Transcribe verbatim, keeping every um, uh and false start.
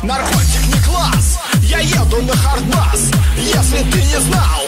Наркотик не класс, я еду на хардбас. Если ты не знал,